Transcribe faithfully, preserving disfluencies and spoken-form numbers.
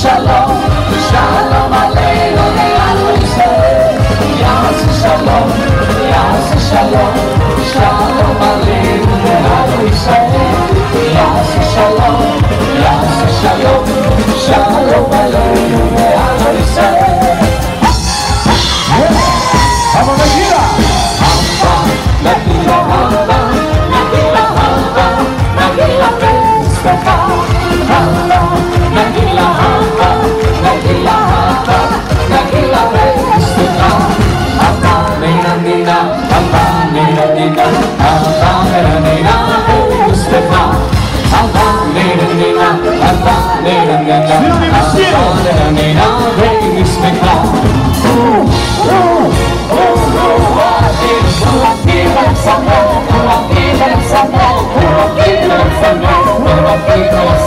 שלום, שלום עלינו ועל ישראל. יעשה שלום, יעשה שלום, שלום עלינו ועל ישראל. יעשה שלום, יעשה שלום, שלום עלינו ועל ישראל. אבל נגילה! הבה, נגילה, הבה, נגילה, הבה, נגילה ושמחה. הבה, נגילה, הבה, נגילה, הבה, נגילה ושמחה. הבה, נגילה, הבה, נגילה, הבה, נגילה ושמחה. הבה, נגילה, הבה, נגילה, הבה, נגילה ושמחה. We'll be right back.